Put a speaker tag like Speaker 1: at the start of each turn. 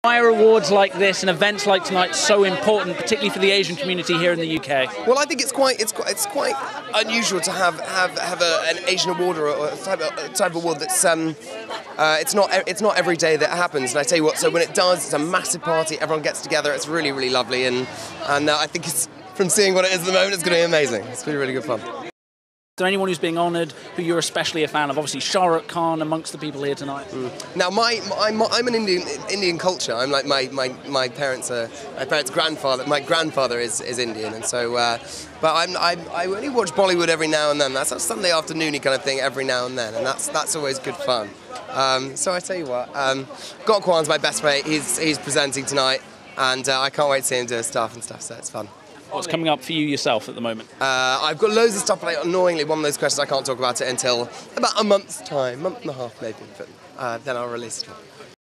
Speaker 1: Why are awards like this and events like tonight so important, particularly for the Asian community here in the UK?
Speaker 2: Well, I think it's quite unusual to have an Asian award or a type of award that's it's not every day that happens. And I tell you what, so when it does, it's a massive party. Everyone gets together. It's really, really lovely, and I think from seeing what it is at the moment, it's going to be amazing. It's going to be really good fun.
Speaker 1: Is there anyone who's being honoured who you're especially a fan of? Obviously, Sherlock amongst the people here tonight.
Speaker 2: Now, I'm an Indian culture. I'm like my parents' grandfather. My grandfather is Indian, and so. But I only watch Bollywood every now and then. That's a Sunday afternoony kind of thing every now and then, and that's always good fun. So I tell you what, Gokwan's my best mate. He's presenting tonight, and I can't wait to see him do his stuff and stuff. So it's fun.
Speaker 1: What's coming up for you yourself at the moment?
Speaker 2: I've got loads of stuff, but annoyingly, one of those questions I can't talk about it until about a month's time, month and a half maybe, but then I'll release it.